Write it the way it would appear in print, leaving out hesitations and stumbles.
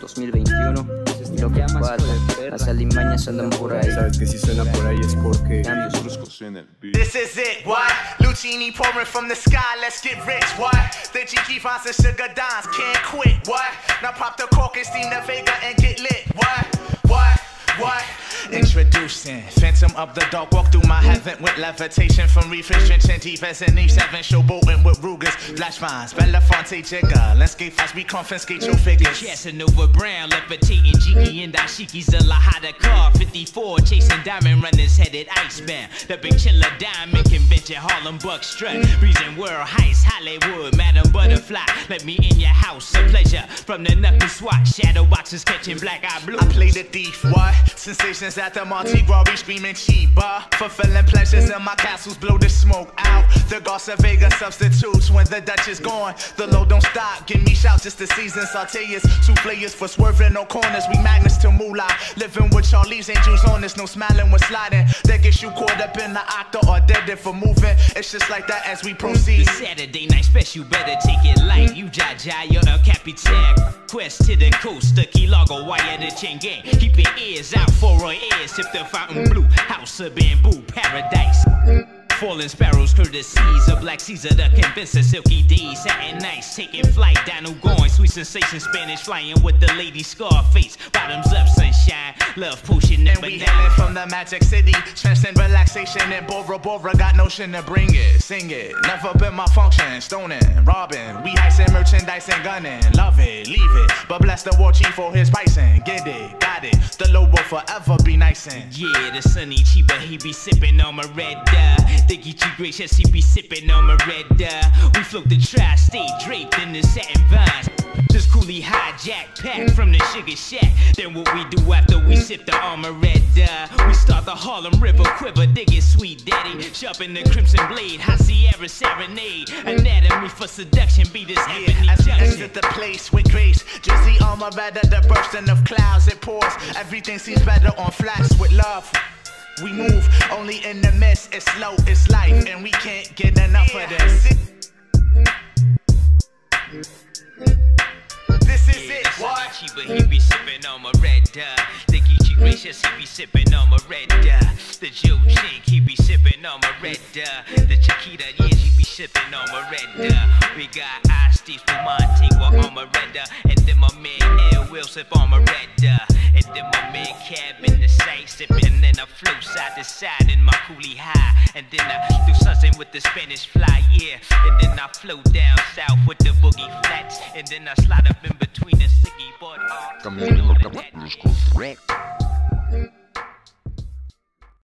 2021. Lo que amas, las alimañas andan por ahí. Sabes que si suena por ahí es porque This is it, what? Lucini pouring from the sky, let's get rich, what? The Jiki Fonts and Sugar Dons can't quit, what? Now pop the cork and steam the Vega and get lit, what? Introducing Phantom of the Dark, walk through my heaven with levitation from refrigeration deep as an E7, showboating with Rugers, Flash Vines, Belafonte Jigger, landscape fast, we confiscate your figures. Casanova Brown, levitating Jiki and Dashiki, Zalahada car, 54, chasing diamond runners headed icebound. The big chiller diamond convention, Harlem Buck strut, breezing world heights, Hollywood, Madam Butterfly. Let me in your house, a pleasure. From the knuckle swat, shadow boxes catching black eye blue. I play the thief, what? Sensations at the Monte Gras, screaming cheaper. Fulfilling pleasures in my castles, blow the smoke out. The Garza Vega substitutes when the Dutch is gone. The load don't stop, give me shouts, just the season sauteers. Souffleurs for swerving, no corners, we magnets to moolah. Living with Charlie's angels on us, no smiling when sliding. That gets you caught up in the octa or dead for moving. It's just like that as we proceed. Saturday night special, better take it light. You Jaja, you're a Capitan. Quest to the coast, the Key Largo, wire the chain gang. Keep your ears out for our ears, tip the fountain blue. House of bamboo, paradise. Falling sparrows, courtesies of Black Caesar, the convincer, Silky D, satin nice, taking flight, down going, sweet sensation, Spanish flying with the lady Scarface, bottoms up, sunshine, love potion, never and we hailing from the Magic City, transcend relaxation and Bora Bora, got notion to bring it, sing it, never been my function, stoning, robbing, we heisting merchandise and gunning, love it, leave it, but bless the war chief for his pricing, get it, got it, the low will forever be nice and yeah, the sunny cheaper, he be sipping on my red Think he too gracious, he be sipping on my red We float the tri-state draped in the satin vines. Just coolly hijack, pack from the sugar shack. Then what we do after we sip the armor red we start the Harlem River quiver, dig it sweet daddy. Sharpen the crimson blade, high Sierra serenade. Anatomy for seduction, be this ebony junction. Exit the place with grace, just the armor red, the bursting of clouds it pours. Everything seems better on flats with love. We move only in the mist, it's slow, it's life, and we can't get enough of this. This is it, what? Cheaper, he be sipping on my red The Geechee gracious, he be sipping on my red The Joe Chink, he be sipping on my red The Chiquita, yeah, she be sipping on my red We got Ice-T, Spumante, on my red and then my man L will sip on my red and then my man Cab in the side sipping, and then I float side to side in my coolie high, and then I do something with the Spanish fly, yeah, and then I float down south with the boogie flats, and then I slide up in between the sticky board.